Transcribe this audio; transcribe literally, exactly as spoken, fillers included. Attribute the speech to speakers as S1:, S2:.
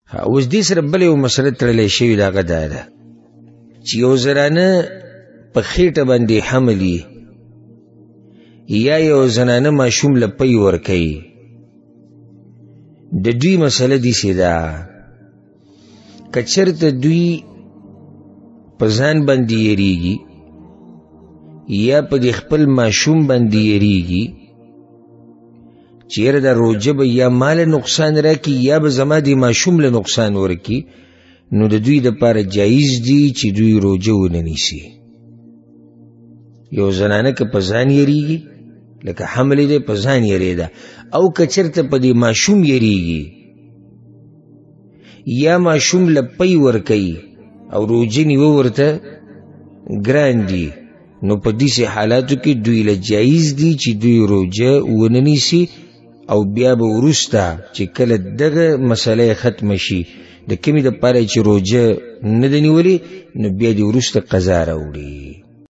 S1: اوس دې سره بلې یو مسله تړلی شوې ده، هغه دا ده چې یو زنانه په خېټه باندې حمل وي یا یو زنانه ماشوم له پی ورکوي، د دوی مسله داسې ده که چېرته دوی په ځان باندې یریږي یا په دې خپل ماشوم باندې یریږي چې یاره دا روژه به یا مال نقصان راکړي یا به زما د ماشوم له نقصان ورکړي، نو د دوی دپاره جایز دي چې دوی روژه ونه نیسي. یو زنانه که په ځان یریږي لکه حمل دی په ځان یریده، او که چېرته په دې ماشوم یریږي یا ماشوم له پی ورکوي او روژه نیوه ورته ګران دي، نو په داسې حالاتو کې دوی له جایز دي چې دوی روژه ونه نیسي او بیا به وروسته چې کله دغه مسله ختمه شي د کومې دپاره چې روژه نه ده نیولې، نو بیا دې وروسته قضا راوړي.